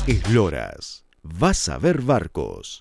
Esloras, vas a ver barcos.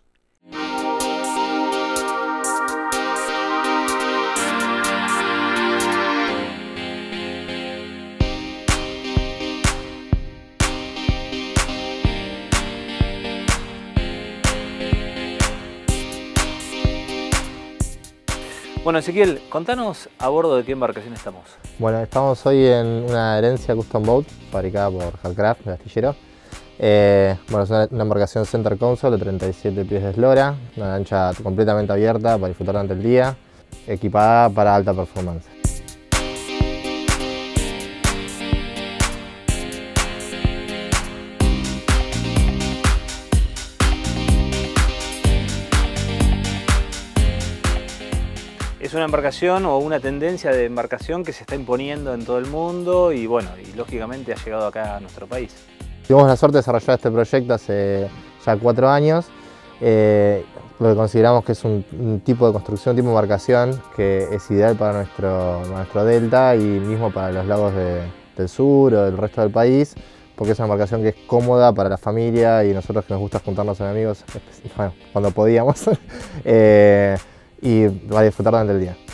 Bueno, Ezequiel, contanos a bordo de qué embarcación estamos. Bueno, estamos hoy en una herencia Custom Boat fabricada por Hallcraft, el astillero. Bueno, es una embarcación Center Console de 37 pies de eslora, una lancha completamente abierta para disfrutar durante el día, equipada para alta performance. Es una embarcación o una tendencia de embarcación que se está imponiendo en todo el mundo y bueno, y lógicamente ha llegado acá a nuestro país. Tuvimos la suerte de desarrollar este proyecto hace ya 4 años, lo que consideramos que es un tipo de construcción, un tipo de embarcación que es ideal para nuestro delta y mismo para los lagos del sur o del resto del país, porque es una embarcación que es cómoda para la familia y nosotros que nos gusta juntarnos con amigos, bueno, cuando podíamos. Y va a disfrutar durante el día.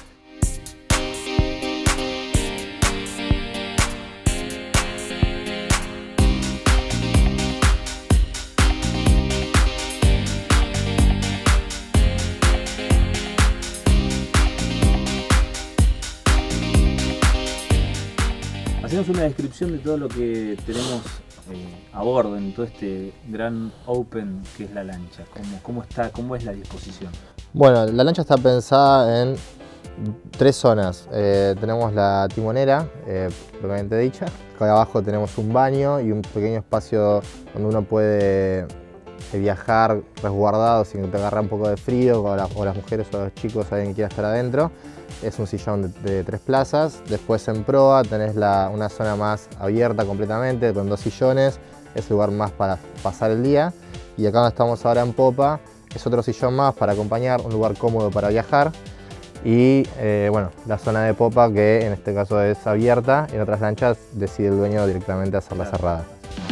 Hacemos una descripción de todo lo que tenemos a bordo en todo este gran open que es la lancha. ¿Cómo es la disposición? Bueno, la lancha está pensada en 3 zonas. Tenemos la timonera, propiamente dicha. Acá abajo tenemos un baño y un pequeño espacio donde uno puede viajar resguardado sin que te agarre un poco de frío, o las mujeres o los chicos, alguien quiera estar adentro. Es un sillón de 3 plazas. Después en proa tenés una zona más abierta completamente con 2 sillones. Es el lugar más para pasar el día. Y acá donde estamos ahora en popa es otro sillón más para acompañar, un lugar cómodo para viajar. Y bueno, la zona de popa que en este caso es abierta. En otras lanchas decide el dueño directamente hacerla cerrada.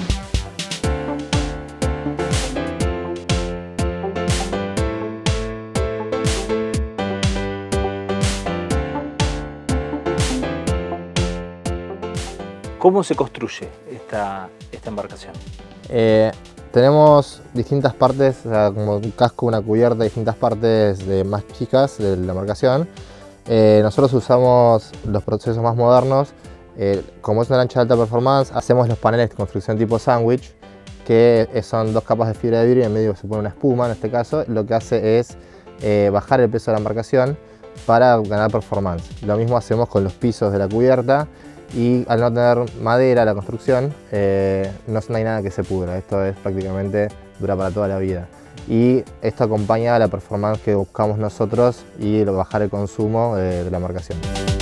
¿Cómo se construye esta embarcación? Tenemos distintas partes, o sea, como un casco, una cubierta, distintas partes más chicas de la embarcación. Nosotros usamos los procesos más modernos. Como es una lancha de alta performance, hacemos los paneles de construcción tipo sándwich, que son 2 capas de fibra de vidrio y en medio se pone una espuma. En este caso, lo que hace es bajar el peso de la embarcación para ganar performance. Lo mismo hacemos con los pisos de la cubierta. Y al no tener madera la construcción, no hay nada que se pudra. Esto es prácticamente dura para toda la vida. Y esto acompaña a la performance que buscamos nosotros y bajar el consumo de la embarcación.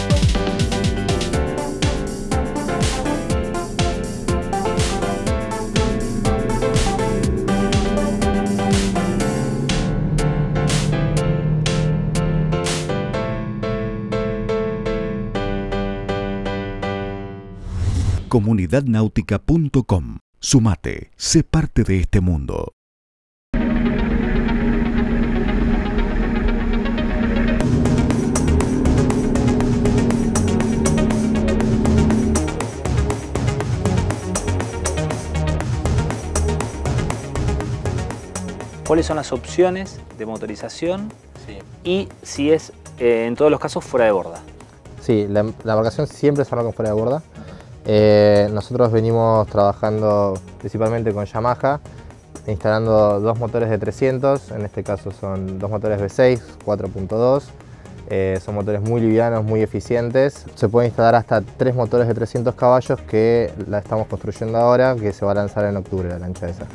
Comunidadnautica.com. Sumate, sé parte de este mundo. ¿Cuáles son las opciones de motorización? Sí. Y si es, en todos los casos, fuera de borda. Sí, la embarcación siempre se arma con fuera de borda. Nosotros venimos trabajando principalmente con Yamaha, instalando 2 motores de 300, en este caso son 2 motores V6, 4.2, son motores muy livianos, muy eficientes. Se puede instalar hasta 3 motores de 300 caballos que la estamos construyendo ahora, que se va a lanzar en octubre la lancha esa.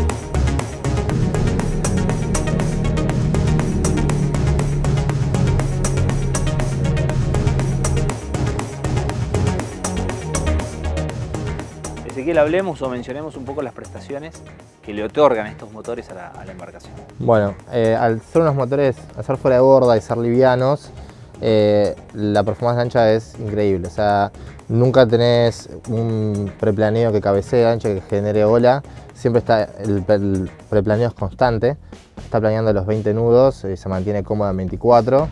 Ezequiel, hablemos o mencionemos un poco las prestaciones que le otorgan estos motores a la embarcación. Bueno, al ser unos motores, al ser fuera de borda y ser livianos, la performance de lancha es increíble. O sea, Nunca tenés un preplaneo que cabecee ancha, que genere ola. Siempre está el preplaneo es constante. Está planeando los 20 nudos y se mantiene cómoda en 24.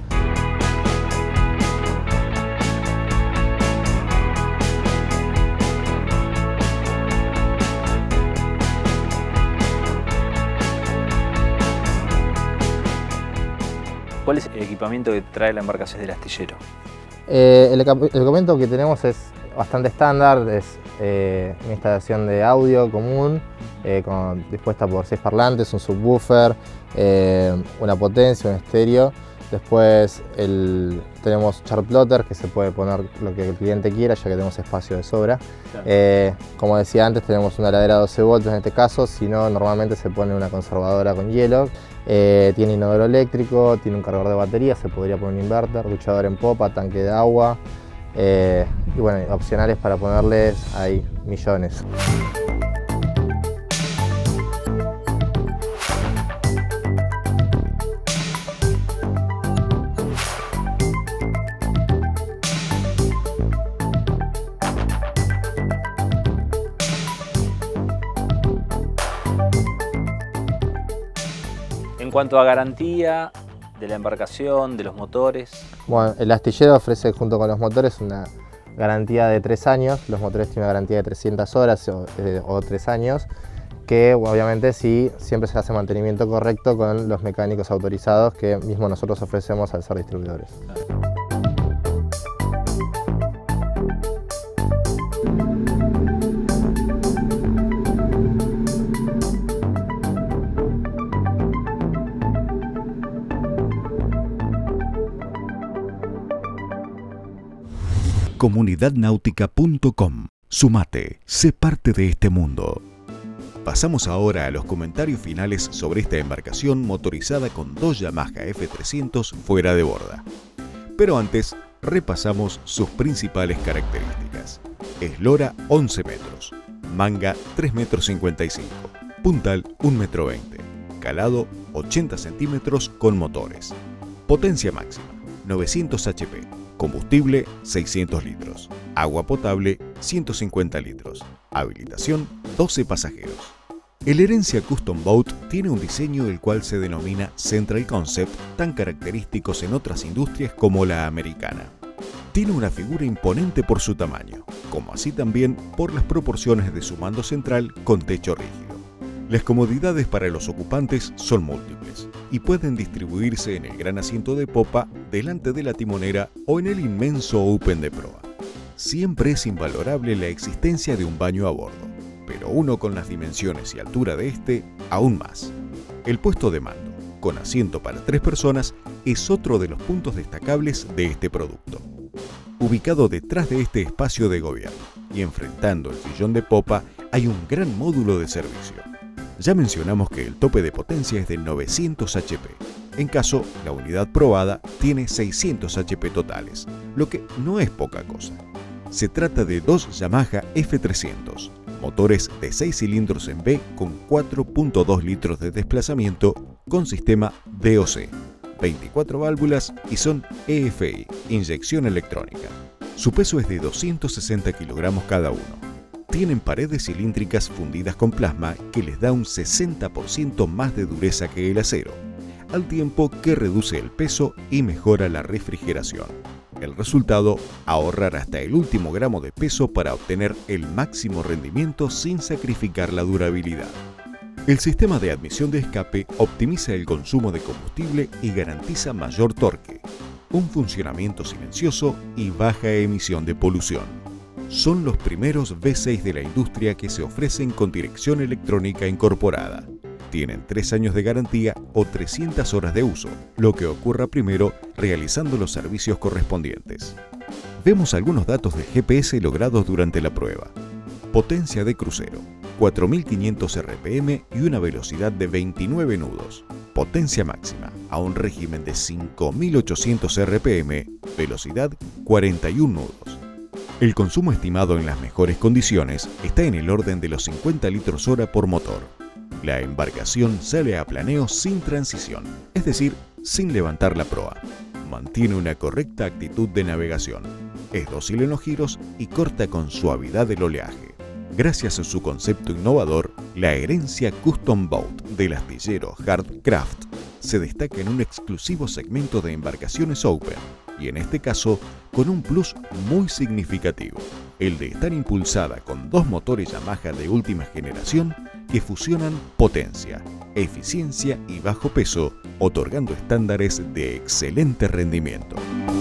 ¿Cuál es el equipamiento que trae la embarcación del astillero? El equipamiento que tenemos es bastante estándar, es una instalación de audio común, dispuesta por 6 parlantes, un subwoofer, una potencia, un estéreo. Después tenemos chart plotter, que se puede poner lo que el cliente quiera, ya que tenemos espacio de sobra. Claro. Como decía antes, tenemos una heladera 12 voltios en este caso, si no, normalmente se pone una conservadora con hielo. Tiene inodoro eléctrico, tiene un cargador de batería, se podría poner un inverter, duchador en popa, tanque de agua. Y bueno, opcionales para ponerles hay millones. En cuanto a garantía de la embarcación, de los motores. Bueno, el astillero ofrece junto con los motores una garantía de 3 años. Los motores tienen una garantía de 300 horas o 3 años, que obviamente sí, siempre se hace mantenimiento correcto con los mecánicos autorizados que mismo nosotros ofrecemos al ser distribuidores. Claro. Comunidadnautica.com. Sumate, sé parte de este mundo. Pasamos ahora a los comentarios finales sobre esta embarcación motorizada con 2 Yamaha F300 fuera de borda. Pero antes, repasamos sus principales características. Eslora 11 metros, manga 3,55 m, puntal 1,20 m, calado 80 centímetros con motores. Potencia máxima 900 HP. Combustible 600 litros, agua potable 150 litros, habilitación 12 pasajeros. El Herencia Custom Boat tiene un diseño el cual se denomina Central Concept, tan característicos en otras industrias como la americana. Tiene una figura imponente por su tamaño, como así también por las proporciones de su mando central con techo rígido. Las comodidades para los ocupantes son múltiples y pueden distribuirse en el gran asiento de popa, delante de la timonera o en el inmenso open de proa. Siempre es invalorable la existencia de un baño a bordo, pero uno con las dimensiones y altura de este, aún más. El puesto de mando, con asiento para 3 personas, es otro de los puntos destacables de este producto. Ubicado detrás de este espacio de gobierno y enfrentando el sillón de popa, hay un gran módulo de servicio. Ya mencionamos que el tope de potencia es de 900 HP. En caso, la unidad probada tiene 600 HP totales, lo que no es poca cosa. Se trata de 2 Yamaha F300, motores de 6 cilindros en B con 4.2 litros de desplazamiento con sistema DOC, 24 válvulas y son EFI, inyección electrónica. Su peso es de 260 kilogramos cada uno. Tienen paredes cilíndricas fundidas con plasma que les da un 60% más de dureza que el acero, al tiempo que reduce el peso y mejora la refrigeración. El resultado, ahorrar hasta el último gramo de peso para obtener el máximo rendimiento sin sacrificar la durabilidad. El sistema de admisión de escape optimiza el consumo de combustible y garantiza mayor torque, un funcionamiento silencioso y baja emisión de polución. Son los primeros V6 de la industria que se ofrecen con dirección electrónica incorporada. Tienen 3 años de garantía o 300 horas de uso, lo que ocurra primero realizando los servicios correspondientes. Vemos algunos datos de GPS logrados durante la prueba. Potencia de crucero, 4.500 RPM y una velocidad de 29 nudos. Potencia máxima, a un régimen de 5.800 RPM, velocidad 41 nudos. El consumo estimado en las mejores condiciones está en el orden de los 50 litros hora por motor. La embarcación sale a planeo sin transición, es decir, sin levantar la proa. Mantiene una correcta actitud de navegación. Es dócil en los giros y corta con suavidad el oleaje. Gracias a su concepto innovador, la herencia Custom Boat del astillero Hardcraft se destaca en un exclusivo segmento de embarcaciones Open, y en este caso con un plus muy significativo, el de estar impulsada con 2 motores Yamaha de última generación que fusionan potencia, eficiencia y bajo peso, otorgando estándares de excelente rendimiento.